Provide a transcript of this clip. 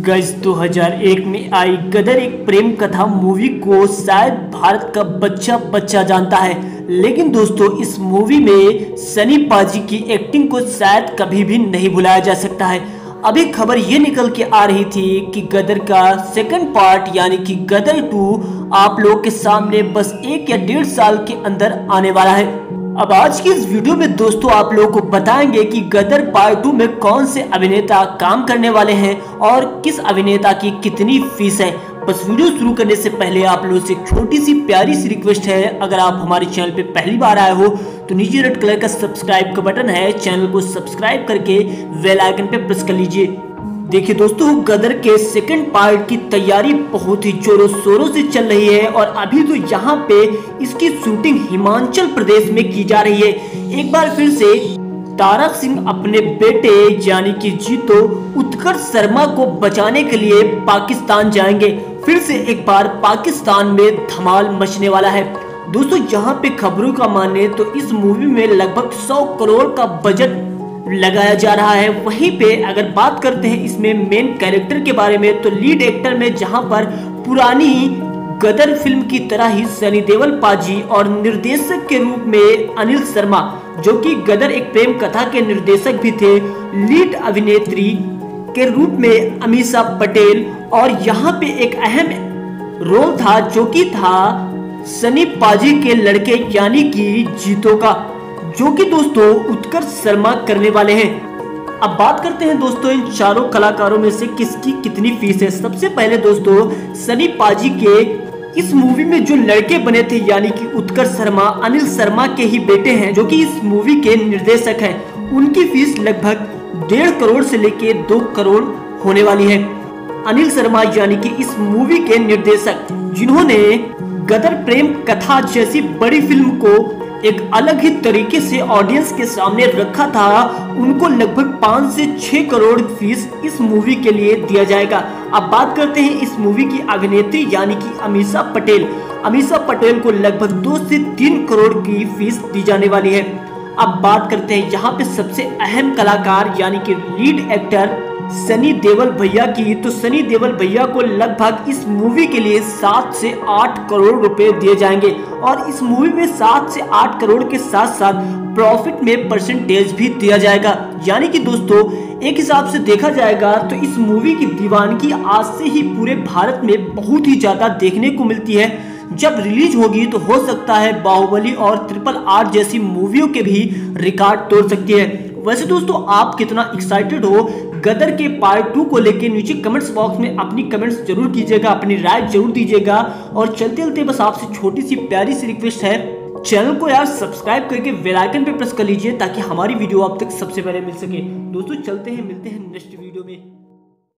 गज 2001 में आई गदर एक प्रेम कथा मूवी को शायद भारत का बच्चा बच्चा जानता है, लेकिन दोस्तों इस मूवी में सनी पाजी की एक्टिंग को शायद कभी भी नहीं भुलाया जा सकता है। अभी खबर ये निकल के आ रही थी कि गदर का सेकंड पार्ट यानी कि गदर 2 आप लोग के सामने बस 1 या 1.5 साल के अंदर आने वाला है। अब आज की इस वीडियो में दोस्तों आप लोगों को बताएंगे कि गदर पार्ट 2 में कौन से अभिनेता काम करने वाले हैं और किस अभिनेता की कितनी फीस है। बस वीडियो शुरू करने से पहले आप लोगों से एक छोटी सी प्यारी सी रिक्वेस्ट है, अगर आप हमारे चैनल पे पहली बार आए हो तो नीचे रेड कलर का सब्सक्राइब का बटन है, चैनल को सब्सक्राइब करके बेल आइकन पे प्रेस कर लीजिए। देखिए दोस्तों, गदर के सेकंड पार्ट की तैयारी बहुत ही जोरों शोरों से चल रही है और अभी तो यहाँ पे इसकी शूटिंग हिमाचल प्रदेश में की जा रही है। एक बार फिर से तारक सिंह अपने बेटे यानी कि जीतो उत्कर्ष शर्मा को बचाने के लिए पाकिस्तान जाएंगे। फिर से एक बार पाकिस्तान में धमाल मचने वाला है। दोस्तों यहाँ पे खबरों का माने तो इस मूवी में लगभग 100 करोड़ का बजट लगाया जा रहा है। वहीं पे अगर बात करते हैं इसमें मेन कैरेक्टर के बारे में तो लीड एक्टर में जहां पर पुरानी गदर फिल्म की तरह ही सनी देओल पाजी और निर्देशक के रूप में अनिल शर्मा, जो कि गदर एक प्रेम कथा के निर्देशक भी थे, लीड अभिनेत्री के रूप में अमीषा पटेल और यहाँ पे एक अहम रोल था जो कि था सनी पाजी के लड़के यानी कि जीतो का, जो कि दोस्तों उत्कर्ष शर्मा करने वाले हैं। अब बात करते हैं दोस्तों इन चारों कलाकारों में से किसकी कितनी फीस है। सबसे पहले दोस्तों सनी पाजी के इस मूवी में जो लड़के बने थे यानी कि उत्कर्ष शर्मा अनिल शर्मा के ही बेटे हैं, जो कि इस मूवी के निर्देशक हैं, उनकी फीस लगभग 1.5 करोड़ से लेके 2 करोड़ होने वाली है। अनिल शर्मा यानी कि इस मूवी के निर्देशक, जिन्होंने गदर प्रेम कथा जैसी बड़ी फिल्म को एक अलग ही तरीके से ऑडियंस के सामने रखा था, उनको लगभग 5 से 6 करोड़ फीस इस मूवी के लिए दिया जाएगा। अब बात करते हैं इस मूवी की अभिनेत्री यानी कि अमीषा पटेल। अमीषा पटेल को लगभग 2 से 3 करोड़ की फीस दी जाने वाली है। अब बात करते हैं यहाँ पे सबसे अहम कलाकार यानी कि लीड एक्टर सनी देओल भैया की। तो सनी देओल भैया को लगभग इस मूवी के लिए 7 से 8 करोड़ रुपए दिए जाएंगे और इस मूवी में 7 से 8 करोड़ के साथ साथ प्रॉफिट में परसेंटेज भी दिया जाएगा। यानी कि दोस्तों एक हिसाब से देखा जाएगा तो इस मूवी की दीवानगी आज से ही पूरे भारत में बहुत ही ज्यादा देखने को मिलती है। जब रिलीज होगी तो हो सकता है बाहुबली और RRR जैसी मूवियों के भी रिकॉर्ड तोड़ सकती है। वैसे दोस्तों आप कितना एक्साइटेड हो गदर के पार्ट 2 को लेके नीचे कमेंट्स बॉक्स में अपनी कमेंट्स जरूर कीजिएगा, अपनी राय जरूर दीजिएगा। और चलते चलते बस आपसे छोटी सी प्यारी सी रिक्वेस्ट है, चैनल को यार सब्सक्राइब करके बेल आइकन पे प्रेस कर लीजिए ताकि हमारी वीडियो आप तक सबसे पहले मिल सके। दोस्तों चलते हैं, मिलते हैं नेक्स्ट वीडियो में।